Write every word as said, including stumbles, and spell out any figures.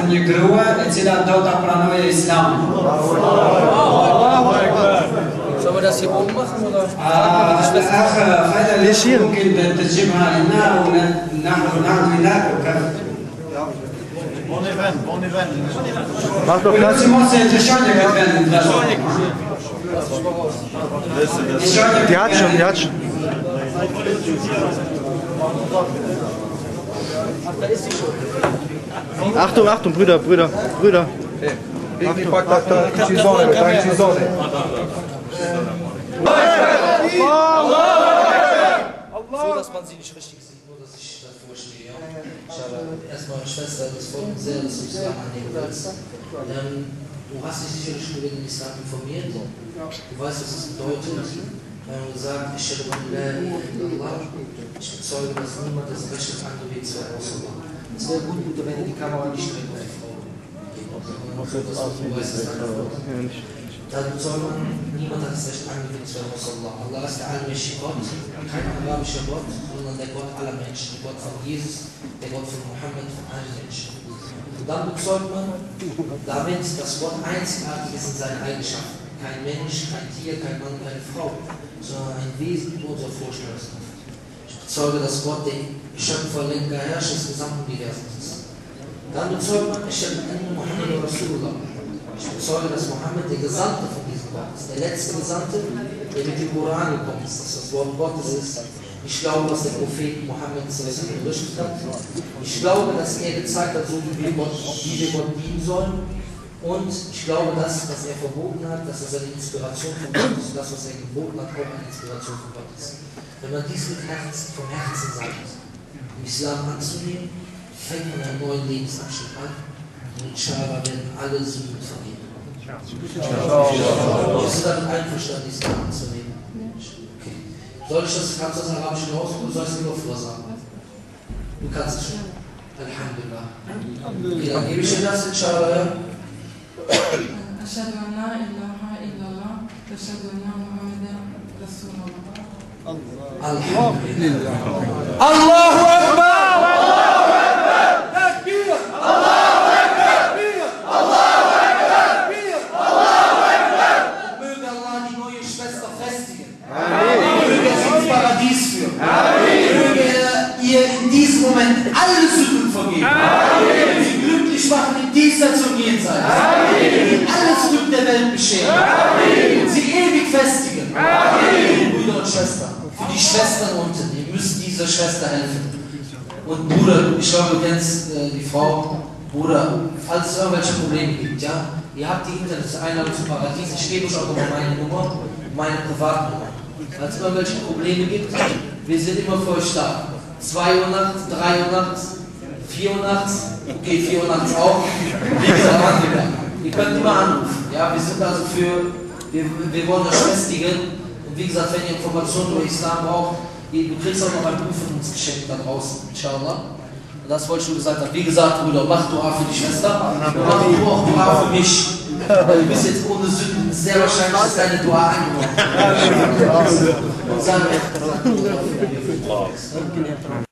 një grua e cila do ta pranojë Islamin. Sollen wir das hier oben machen oder? الأخ فهد ممكن تجيبها لنا ونحن نعمل هناك وكذا. Bon event, bon event. Mach doch Platz. Die hat schon, die hat schon. Achtung, Achtung, Brüder, Brüder, Brüder. Achtung, Achtung, ci sono, ci sono. So, dass man sie nicht richtig sieht, nur dass ich davor stehe. Ich habe erstmal Schwester, das freut mich sehr, dass du Islam annehmen willst. Ähm, du hast dich sicherlich über den Islam informiert. Du weißt, was es bedeutet. Wenn du sagst, ich stelle Allah, ich bezeuge, dass niemand das Recht hat, andere Wege zu Allah. Es wäre gut, wenn ihr die Kamera nicht direkt auf die Frau geht. Da bezeugt man, niemand hat das Recht, andere Wege zu Allah. Allah ist der allmächtige Gott, kein arabischer Gott, sondern der Gott aller Menschen, der Gott von Jesus, der Gott von Mohammed, von allen Menschen. Und dann bezeugt man damit, dass Gott einzigartig ist in seinen Eigenschaften. Kein Mensch, kein Tier, kein Mann, keine Frau, sondern ein Wesen über unsere Vorstellungskraft. Ich bezeuge, dass Gott der Schöpfer, Lenker, Herrscher des gesamten Universums ist. Dann bezeugt man, ich habe Mohammed Rasulullah. Ich bezeuge, dass Mohammed der Gesandte von diesem Gott ist, der letzte Gesandte, der mit dem Koran gekommen ist, dass das Wort Gottes ist. Ich glaube, was der Prophet Mohammed berichtet hat. Ich glaube, dass er gezeigt hat, so wie wir Gott, wie wir Gott dienen sollen. Und ich glaube, dass, was er verboten hat, dass es eine Inspiration von Gott ist und das, was er geboten hat, auch eine Inspiration von Gott ist. Wenn man dies mit Herzen, vom Herzen sagt, im Islam anzunehmen, fängt man einen neuen Lebensabschnitt an und inshallah werden alle Sünden vergeben. Bist du damit einverstanden, Islam anzunehmen? Okay. Soll ich das, kannst du das Arabische raus oder soll ich es mir nur vorsagen? Du kannst es schon. Alhamdulillah. Okay, dann gebe ich dir das, inshallah. أشهد أن لا إله إلا الله وأشهد أن محمدا رسول الله. الحمد لله. الله أكبر. الله أكبر. تكبير. الله أكبر. الله أكبر. الله أكبر. Möge Allah die neue Schwester festigen. Amen. Möge sie ins Paradies führen. Amen. Möge er ihr in diesem Moment alle Sünden vergeben. Amen. Sie glücklich machen im Diesseits und Jenseits. Amen. Alles Glück der Welt bescheren. Amen. Sie ewig festigen. Amen. Brüder und Schwestern. Für die Schwestern unten, ihr müsst dieser Schwester helfen. Und Bruder, ich glaube, du kennst äh, die Frau. Bruder, falls es irgendwelche Probleme gibt, ja, ihr habt die Internet-Einladung zum Paradies, ich gebe euch auch noch meine Nummer, meine Privatnummer. Falls es irgendwelche Probleme gibt, wir sind immer für euch da. zwei Uhr nachts, drei Uhr nachts, vier Uhr nachts, okay, vier Uhr nachts auch, wie gesagt, ihr könnt immer anrufen, ja, wir sind also für, wir, wir wollen euch festigen. Wie gesagt, wenn ihr Informationen über Islam braucht, du kriegst auch noch ein Buch von uns geschenkt da draußen, inshallah. Und das wollte ich schon gesagt haben. Wie gesagt, Bruder, mach Dua für die Schwester, mach du auch Dua für mich. Weil du bist jetzt ohne Sünden, sehr wahrscheinlich ist deine Dua angenommen. Und sagen,